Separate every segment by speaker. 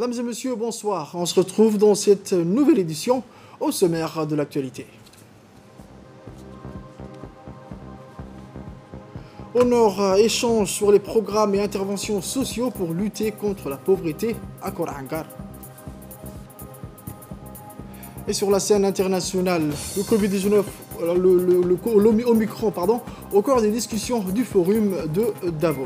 Speaker 1: Mesdames et messieurs, bonsoir. On se retrouve dans cette nouvelle édition au sommaire de l'actualité. Au Nord, échange sur les programmes et interventions sociaux pour lutter contre la pauvreté à Korangar. Et sur la scène internationale, le Covid-19, l'Omicron, au cœur des discussions du forum de Davos.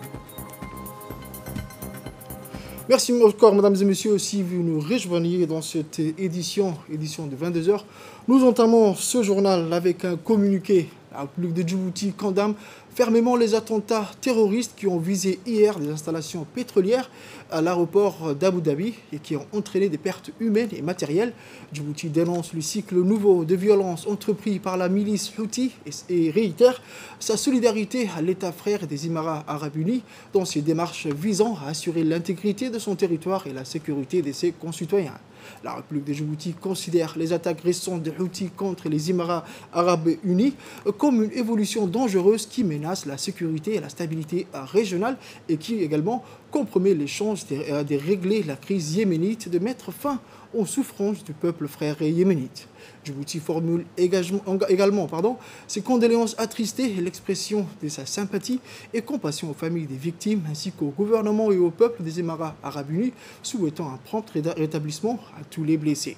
Speaker 1: Merci encore, mesdames et messieurs, si vous nous rejoignez dans cette édition de 22h. Nous entamons ce journal avec un communiqué. La République de Djibouti condamne fermement les attentats terroristes qui ont visé hier des installations pétrolières à l'aéroport d'Abu Dhabi et qui ont entraîné des pertes humaines et matérielles. Djibouti dénonce le cycle nouveau de violence entrepris par la milice Houthi et réitère sa solidarité à l'État frère des Émirats arabes unis dans ses démarches visant à assurer l'intégrité de son territoire et la sécurité de ses concitoyens. La République de Djibouti considère les attaques récentes des Houthis contre les Émirats arabes unis comme une évolution dangereuse qui menace la sécurité et la stabilité régionale et qui également compromet les chances de régler la crise yéménite, de mettre fin aux souffrances du peuple frère yéménite. Djibouti formule également ses condoléances attristées et l'expression de sa sympathie et compassion aux familles des victimes ainsi qu'au gouvernement et au peuple des Émirats arabes unis, souhaitant un prompt rétablissement à tous les blessés.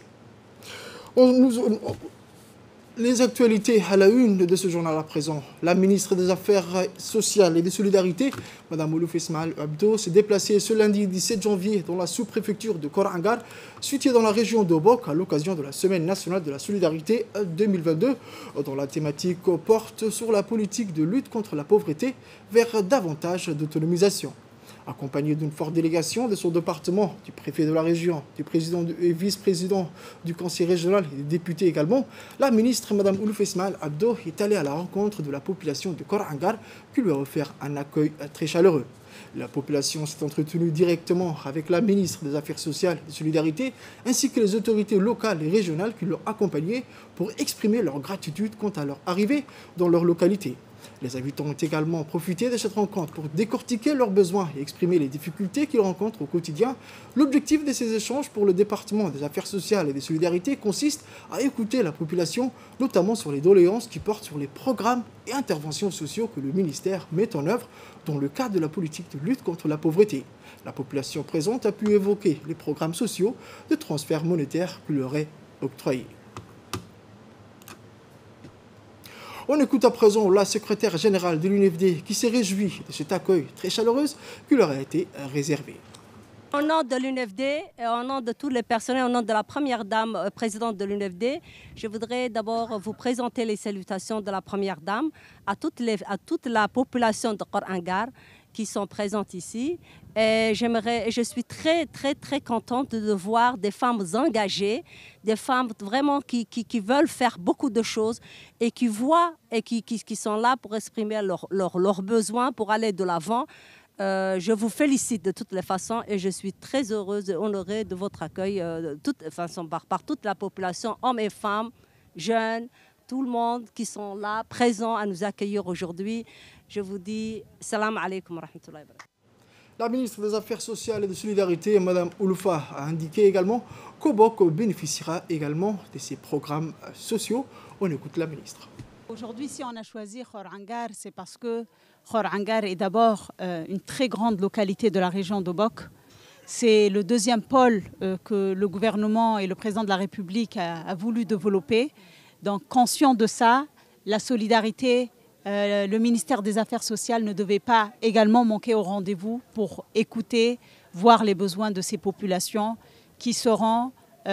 Speaker 1: Les actualités à la une de ce journal à présent. La ministre des Affaires sociales et des Solidarités, Mme Oulouf Ismaël Abdo, s'est déplacée ce lundi 17 janvier dans la sous-préfecture de Korangar, située dans la région d'Obok, à l'occasion de la Semaine nationale de la solidarité 2022, dont la thématique porte sur la politique de lutte contre la pauvreté vers davantage d'autonomisation. Accompagnée d'une forte délégation de son département, du préfet de la région, du président et vice-président du conseil régional et des députés également, la ministre Mme Oulouf Ismaël Abdo est allée à la rencontre de la population de Korangar qui lui a offert un accueil très chaleureux. La population s'est entretenue directement avec la ministre des Affaires sociales et des Solidarités ainsi que les autorités locales et régionales qui l'ont accompagnée pour exprimer leur gratitude quant à leur arrivée dans leur localité. Les habitants ont également profité de cette rencontre pour décortiquer leurs besoins et exprimer les difficultés qu'ils rencontrent au quotidien. L'objectif de ces échanges pour le département des Affaires sociales et des Solidarités consiste à écouter la population, notamment sur les doléances qui portent sur les programmes et interventions sociaux que le ministère met en œuvre dans le cadre de la politique de lutte contre la pauvreté. La population présente a pu évoquer les programmes sociaux de transfert monétaire qui leur est octroyés. On écoute à présent la secrétaire générale de l'UNFD qui s'est réjouie de cet accueil très chaleureux qui leur a été réservé.
Speaker 2: Au nom de l'UNFD, au nom de tous les personnels, au nom de la première dame présidente de l'UNFD, je voudrais d'abord vous présenter les salutations de la première dame à toute la population de Korangar qui sont présentes ici. Et je suis très contente de voir des femmes engagées, des femmes vraiment qui veulent faire beaucoup de choses et qui voient et qui sont là pour exprimer leurs besoins, pour aller de l'avant. Je vous félicite de toutes les façons et je suis très heureuse et honorée de votre accueil par toute la population, hommes et femmes, jeunes, tout le monde qui sont là, présents à nous accueillir aujourd'hui. Je vous dis salam alaikum wa rahmatullahi wa barakatuh.
Speaker 1: La ministre des Affaires sociales et de Solidarité, Mme Ouloufa, a indiqué également qu'Obok bénéficiera également de ces programmes sociaux. On écoute la ministre.
Speaker 3: Aujourd'hui, si on a choisi Korangar, c'est parce que Korangar est d'abord une très grande localité de la région d'Obok. C'est le deuxième pôle que le gouvernement et le président de la République a voulu développer. Donc, conscient de ça, la solidarité, le ministère des Affaires sociales ne devait pas également manquer au rendez-vous pour écouter, voir les besoins de ces populations qui seront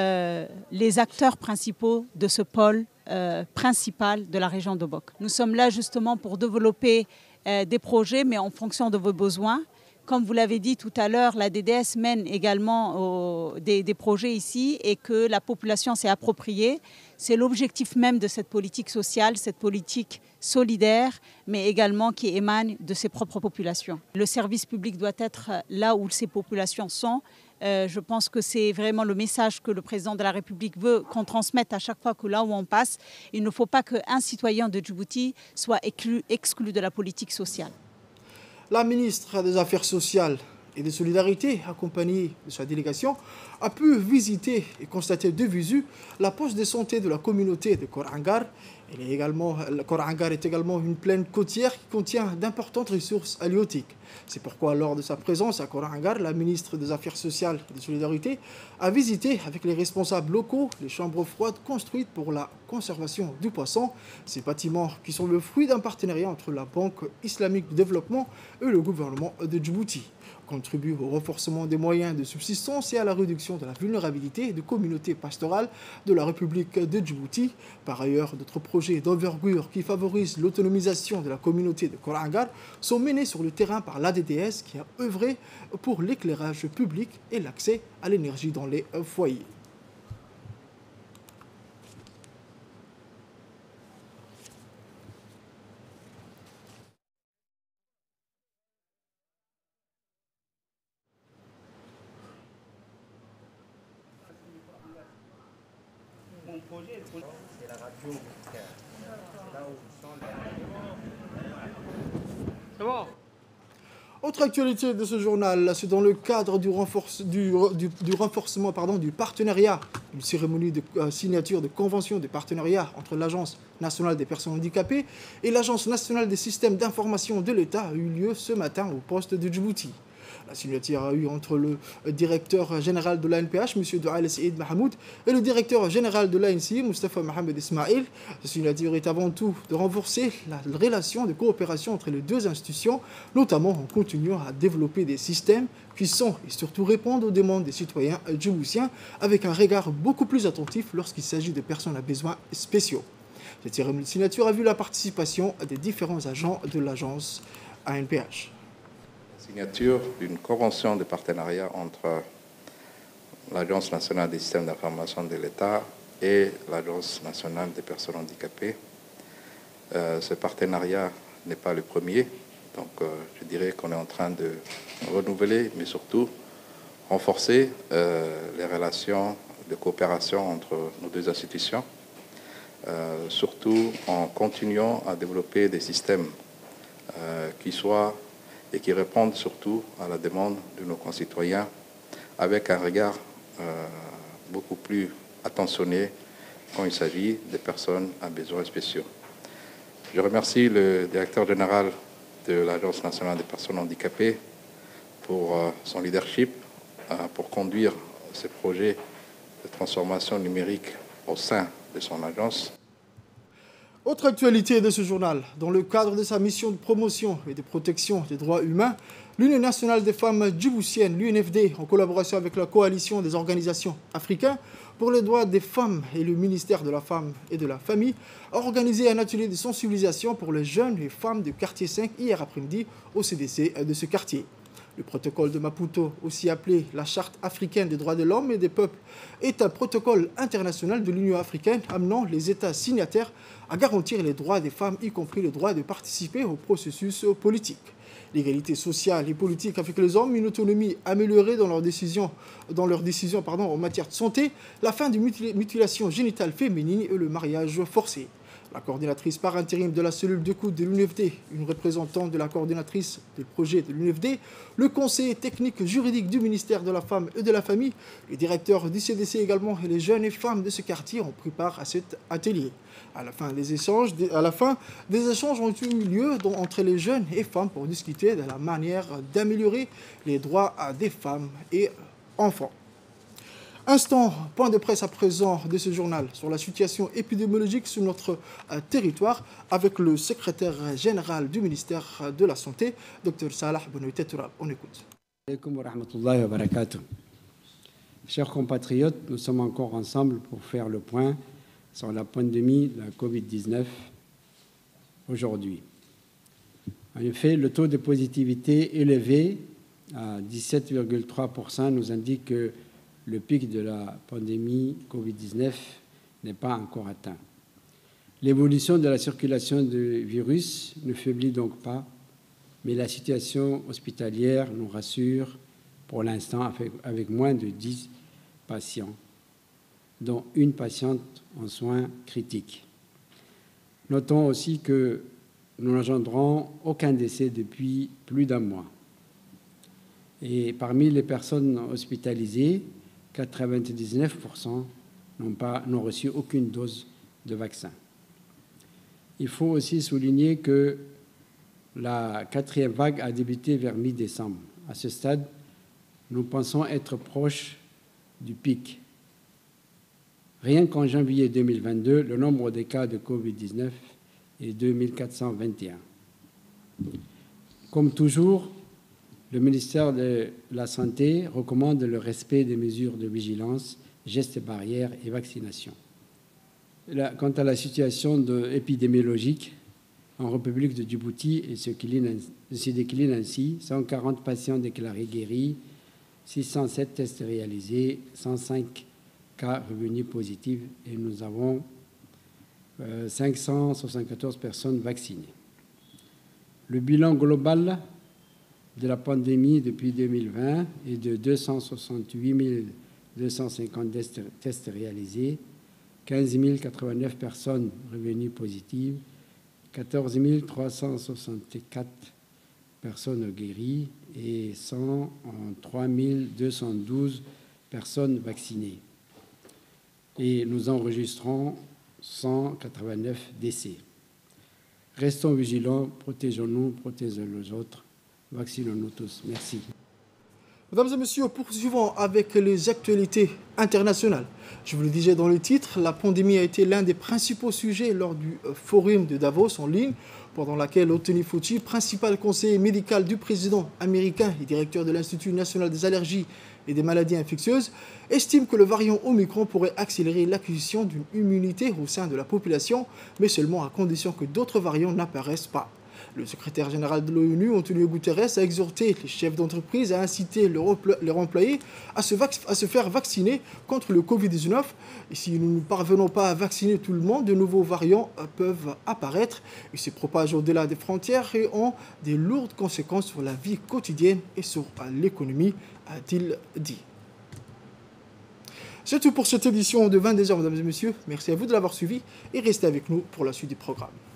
Speaker 3: les acteurs principaux de ce pôle principal de la région d'Obok. Nous sommes là justement pour développer des projets, mais en fonction de vos besoins. Comme vous l'avez dit tout à l'heure, la DDS mène également des projets ici et que la population s'est appropriée. C'est l'objectif même de cette politique sociale, cette politique solidaire, mais également qui émane de ses propres populations. Le service public doit être là où ces populations sont. Je pense que c'est vraiment le message que le président de la République veut qu'on transmette à chaque fois que là où on passe, il ne faut pas qu'un citoyen de Djibouti soit exclu de la politique sociale.
Speaker 1: La ministre des Affaires sociales et de solidarité, accompagné de sa délégation, a pu visiter et constater de visu la poste de santé de la communauté de Kor Angar. Kor Angar est également une plaine côtière qui contient d'importantes ressources halieutiques. C'est pourquoi, lors de sa présence à Kor Angar, la ministre des Affaires sociales et de solidarité a visité avec les responsables locaux les chambres froides construites pour la conservation du poisson. Ces bâtiments qui sont le fruit d'un partenariat entre la Banque islamique de développement et le gouvernement de Djibouti contribuent au renforcement des moyens de subsistance et à la réduction de la vulnérabilité des communautés pastorales de la République de Djibouti. Par ailleurs, d'autres projets d'envergure qui favorisent l'autonomisation de la communauté de Kor Angar sont menés sur le terrain par l'ADDS qui a œuvré pour l'éclairage public et l'accès à l'énergie dans les foyers. Autre actualité de ce journal, c'est dans le cadre du renforcement du partenariat, une cérémonie de signature de convention de partenariat entre l'Agence nationale des personnes handicapées et l'Agence nationale des systèmes d'information de l'État a eu lieu ce matin au poste de Djibouti. La signature a eu entre le directeur général de l'ANPH, M. Doual Saïd Mahamoud, et le directeur général de l'ANC, Mustafa Mohamed Ismail. La signature est avant tout de renforcer la relation de coopération entre les deux institutions, notamment en continuant à développer des systèmes qui sont et surtout répondent aux demandes des citoyens djiboutiens avec un regard beaucoup plus attentif lorsqu'il s'agit de personnes à besoins spéciaux. Cette cérémonie de signature a vu la participation des différents agents de l'agence ANPH.
Speaker 4: Signature d'une convention de partenariat entre l'Agence nationale des systèmes d'information de l'État et l'Agence nationale des personnes handicapées. Ce partenariat n'est pas le premier, donc je dirais qu'on est en train de renouveler, mais surtout renforcer les relations de coopération entre nos deux institutions, surtout en continuant à développer des systèmes qui soient et qui répondent surtout à la demande de nos concitoyens avec un regard beaucoup plus attentionné quand il s'agit des personnes à besoins spéciaux. Je remercie le directeur général de l'Agence nationale des personnes handicapées pour son leadership, pour conduire ces projets de transformation numérique au sein de son agence.
Speaker 1: Autre actualité de ce journal, dans le cadre de sa mission de promotion et de protection des droits humains, l'Union nationale des femmes djiboutiennes, l'UNFD, en collaboration avec la coalition des organisations africaines pour les droits des femmes et le ministère de la Femme et de la Famille, a organisé un atelier de sensibilisation pour les jeunes et femmes du quartier 5 hier après-midi au CDC de ce quartier. Le protocole de Maputo, aussi appelé la Charte africaine des droits de l'homme et des peuples, est un protocole international de l'Union africaine amenant les États signataires à garantir les droits des femmes, y compris le droit de participer au processus politique. L'égalité sociale et politique avec les hommes, une autonomie améliorée dans leurs décisions en matière de santé, la fin des mutilations génitales féminines et le mariage forcé. La coordinatrice par intérim de la cellule d'écoute de l'UNFD, une représentante de la coordinatrice du projet de l'UNFD, le conseiller technique juridique du ministère de la Femme et de la Famille, le directeur du CDC également et les jeunes et femmes de ce quartier ont pris part à cet atelier. À la fin, des échanges ont eu lieu entre les jeunes et femmes pour discuter de la manière d'améliorer les droits des femmes et enfants. Instant, point de presse à présent de ce journal sur la situation épidémiologique sur notre territoire avec le secrétaire général du ministère de la Santé, Dr Salah Benoît Tourab. On écoute.
Speaker 5: Chers compatriotes, nous sommes encore ensemble pour faire le point sur la pandémie de la Covid-19 aujourd'hui. En effet, le taux de positivité élevé à 17,3% nous indique que le pic de la pandémie Covid-19 n'est pas encore atteint. L'évolution de la circulation du virus ne faiblit donc pas, mais la situation hospitalière nous rassure pour l'instant avec moins de 10 patients, dont une patiente en soins critiques. Notons aussi que nous n'engendrons aucun décès depuis plus d'un mois. Et parmi les personnes hospitalisées, 99% n'ont reçu aucune dose de vaccin. Il faut aussi souligner que la 4e vague a débuté vers mi-décembre. À ce stade, nous pensons être proches du pic. Rien qu'en janvier 2022, le nombre de cas de Covid-19 est 2421. Comme toujours, le ministère de la Santé recommande le respect des mesures de vigilance, gestes barrières et vaccination. Quant à la situation épidémiologique en République de Djibouti, elle se décline ainsi: 140 patients déclarés guéris, 607 tests réalisés, 105 cas revenus positifs et nous avons 574 personnes vaccinées. Le bilan global de la pandémie depuis 2020 est de 268 250 tests réalisés, 15 089 personnes revenues positives, 14 364 personnes guéries et 103 212 personnes vaccinées. Et nous enregistrons 189 décès. Restons vigilants, protégeons-nous, protégeons les autres, vaccinons-nous tous. Merci.
Speaker 1: Mesdames et messieurs, poursuivons avec les actualités internationales. Je vous le disais dans le titre, la pandémie a été l'un des principaux sujets lors du forum de Davos en ligne, pendant laquelle Anthony Fauci, principal conseiller médical du président américain et directeur de l'Institut national des allergies et des maladies infectieuses, estime que le variant Omicron pourrait accélérer l'acquisition d'une immunité au sein de la population, mais seulement à condition que d'autres variants n'apparaissent pas. Le secrétaire général de l'ONU, Antonio Guterres, a exhorté les chefs d'entreprise à inciter leurs employés à se faire vacciner contre le Covid-19. Et si nous ne parvenons pas à vacciner tout le monde, de nouveaux variants peuvent apparaître et se propager au-delà des frontières et ont des lourdes conséquences sur la vie quotidienne et sur l'économie, a-t-il dit. C'est tout pour cette édition de 22h, mesdames et messieurs. Merci à vous de l'avoir suivi et restez avec nous pour la suite du programme.